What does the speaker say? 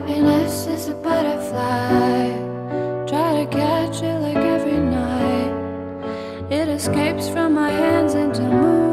Happiness is a butterfly. Try to catch it like every night. It escapes from my hands into moon.